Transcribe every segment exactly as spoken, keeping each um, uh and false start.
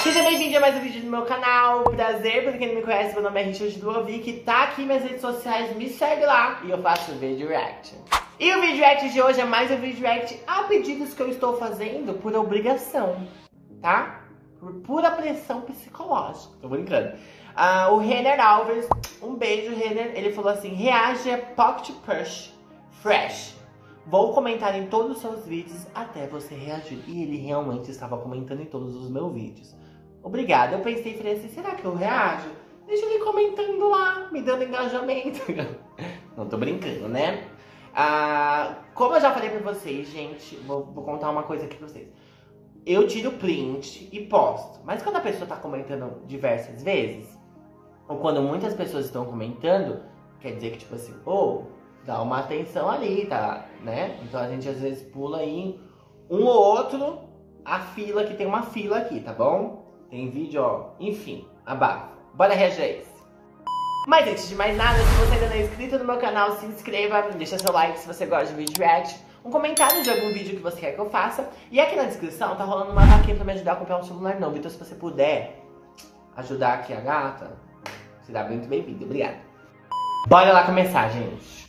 Seja bem-vindo a mais um vídeo do meu canal. Prazer, pra quem não me conhece, meu nome é Richard Ludovic, tá aqui nas redes sociais, me segue lá e eu faço vídeo react. E o vídeo react de hoje é mais um vídeo react a pedidos que eu estou fazendo por obrigação, tá? Por pura pressão psicológica, tô brincando. Ah, o Renner Alves, um beijo Renner, ele falou assim: reage a Pocket Push Fresh. Vou comentar em todos os seus vídeos até você reagir. E ele realmente estava comentando em todos os meus vídeos. Obrigada. Eu pensei e falei assim, será que eu reajo? Deixa ele comentando lá, me dando engajamento. Não tô brincando, né? Ah, como eu já falei pra vocês, gente, vou, vou contar uma coisa aqui pra vocês. Eu tiro print e posto. Mas quando a pessoa tá comentando diversas vezes, ou quando muitas pessoas estão comentando, quer dizer que tipo assim, ou... Oh, dá uma atenção ali, tá? Né? Então a gente às vezes pula aí um ou outro, a fila, que tem uma fila aqui, tá bom? Tem vídeo, ó, enfim, abafa. Bora reagir a isso. Mas antes de mais nada, se você ainda não é inscrito no meu canal, se inscreva, deixa seu like se você gosta de vídeo react, um comentário de algum vídeo que você quer que eu faça. E aqui na descrição tá rolando uma vaquinha pra me ajudar a comprar um celular novo. Então se você puder ajudar aqui a gata, será muito bem-vindo. Obrigada. Bora lá começar, gente.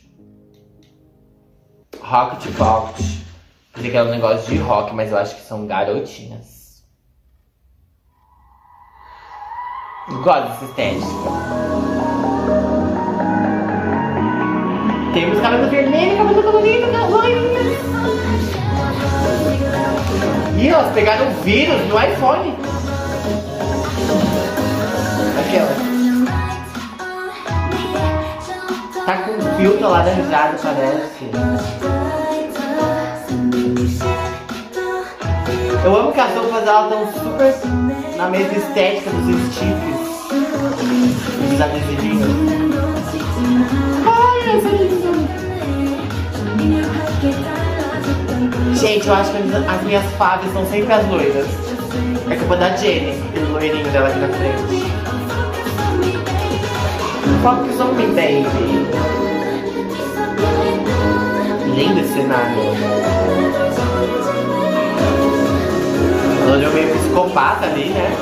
Rocket Pocket. Pensei que era um negócio de rock, mas eu acho que são garotinhas. Gosto dessa estética. Temos cabelo vermelho, cabelo colorido, loirinhas. Ih, elas pegaram o vírus no iPhone. Aquela. Tá com um filtro alaranjado, parece. Eu amo que as roupas elas estão super na mesma estética dos stickers, dos adesivinhos. Ai, essa é linda. Gente, eu acho que as minhas faves são sempre as loiras. É culpa da Jenny, o loirinho dela aqui na frente. Focus on me, baby. Lindo esse cenário. Ela olhou meio psicopata ali, né?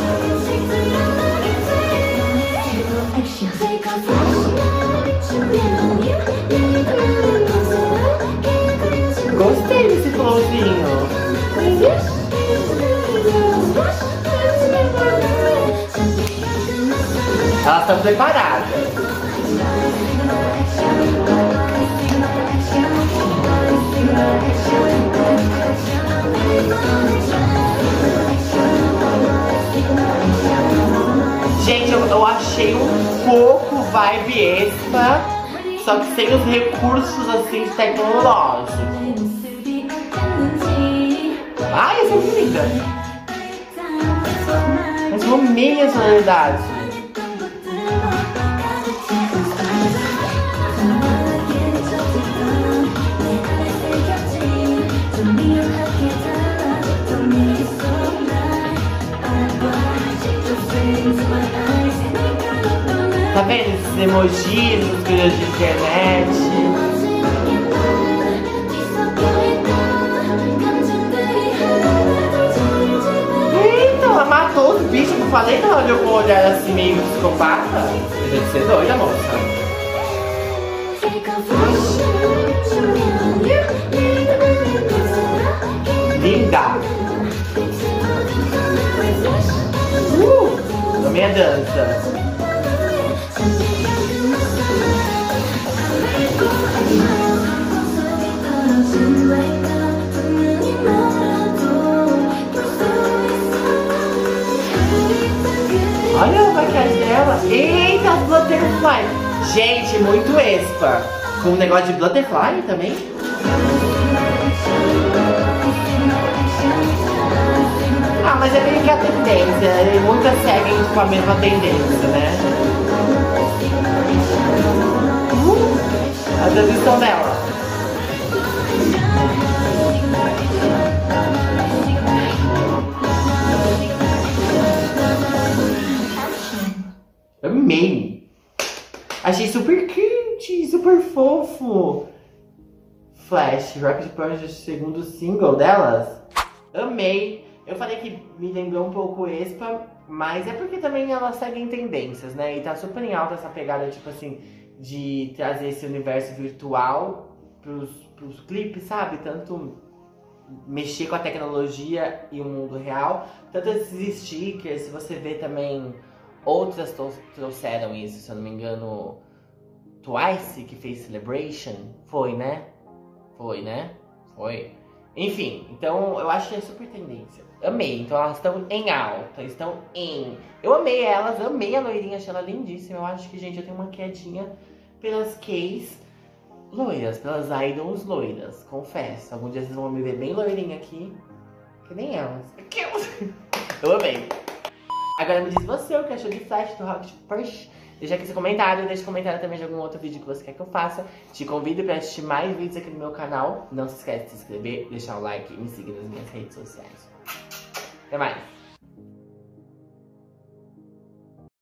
Gostei desse flowzinho. Elas estão preparadas. Gente, eu, eu achei um pouco vibe extra, só que sem os recursos assim tecnológicos. Ai, essa é linda! Mas eu amei essa sonoridade. Tá vendo esses emojis, essas coisas de internet? Eita, ela matou os bichos que eu falei que ela olhou com um olhar assim meio psicopata. Deve ser doida, moça. Linda! Uh! Amei a dança. Olha a maquiagem dela. Eita, butterfly. Gente, muito expa. Com um negócio de butterfly também. Ah, mas é meio que a tendência. E muitas seguem com a mesma tendência, né? Uh, a transição dela. Amei! Achei super cute, super fofo. Flash, Rocket Punch, segundo single delas. Amei! Eu falei que me lembrou um pouco Aespa, mas é porque também elas seguem tendências, né? E tá super em alta essa pegada, tipo assim, de trazer esse universo virtual pros, pros clipes, sabe? Tanto mexer com a tecnologia e o mundo real. Tanto esses stickers, se você vê também, outras trouxeram isso, se eu não me engano, Twice, que fez Celebration, foi, né? Foi, né? Foi. Enfim, então eu acho que é super tendência. Amei, então elas estão em alta, estão em... Eu amei elas, amei a loirinha, achei ela lindíssima. Eu acho que, gente, eu tenho uma quedinha pelas Ks loiras, pelas idols loiras, confesso. Algum dia vocês vão me ver bem loirinha aqui, que nem elas. Eu amei. Agora me diz você o que achou de Flash do Rocket Push. Deixa aqui seu comentário, deixa comentário também de algum outro vídeo que você quer que eu faça. Te convido para assistir mais vídeos aqui no meu canal. Não se esquece de se inscrever, deixar o like e me seguir nas minhas redes sociais. Até mais!